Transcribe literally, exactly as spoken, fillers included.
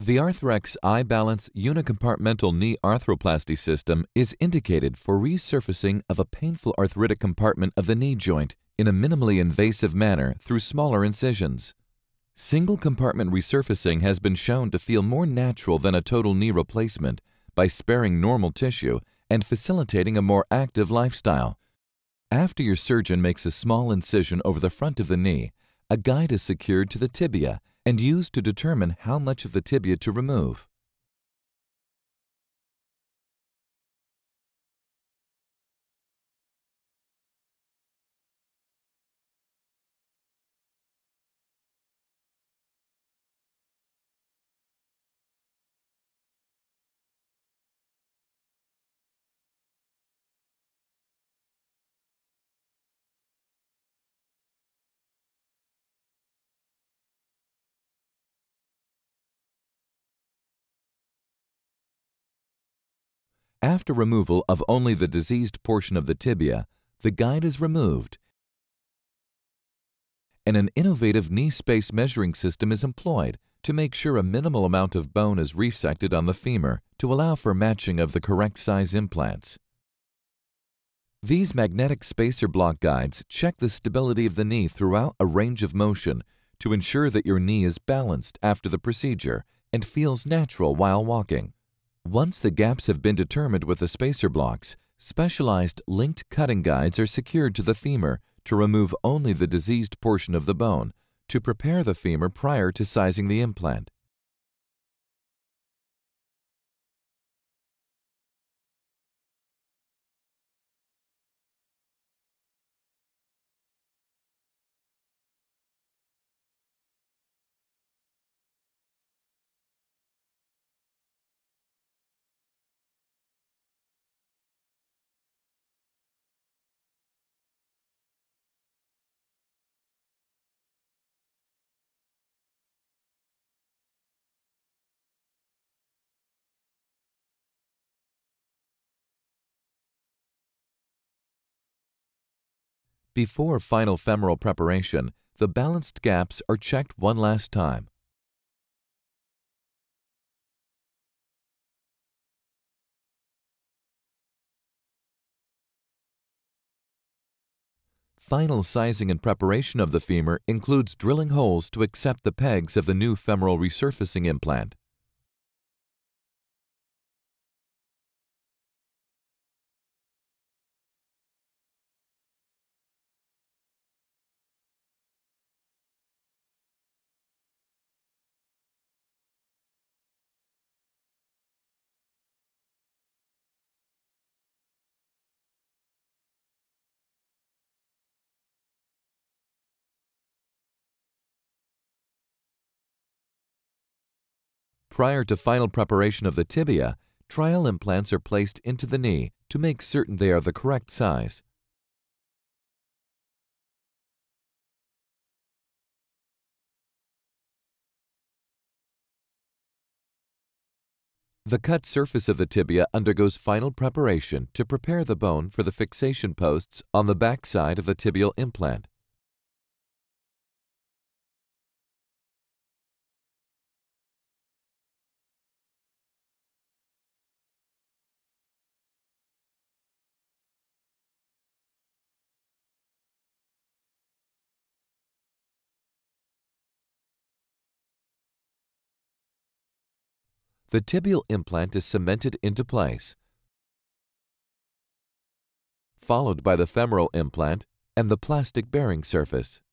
The Arthrex iBalance unicompartmental knee arthroplasty system is indicated for resurfacing of a painful arthritic compartment of the knee joint in a minimally invasive manner through smaller incisions. Single compartment resurfacing has been shown to feel more natural than a total knee replacement by sparing normal tissue and facilitating a more active lifestyle. After your surgeon makes a small incision over the front of the knee, a guide is secured to the tibia and used to determine how much of the tibia to remove. After removal of only the diseased portion of the tibia, the guide is removed and an innovative knee space measuring system is employed to make sure a minimal amount of bone is resected on the femur to allow for matching of the correct size implants. These magnetic spacer block guides check the stability of the knee throughout a range of motion to ensure that your knee is balanced after the procedure and feels natural while walking. Once the gaps have been determined with the spacer blocks, specialized linked cutting guides are secured to the femur to remove only the diseased portion of the bone to prepare the femur prior to sizing the implant. Before final femoral preparation, the balanced gaps are checked one last time. Final sizing and preparation of the femur includes drilling holes to accept the pegs of the new femoral resurfacing implant. Prior to final preparation of the tibia, trial implants are placed into the knee to make certain they are the correct size. The cut surface of the tibia undergoes final preparation to prepare the bone for the fixation posts on the back side of the tibial implant. The tibial implant is cemented into place, followed by the femoral implant and the plastic bearing surface.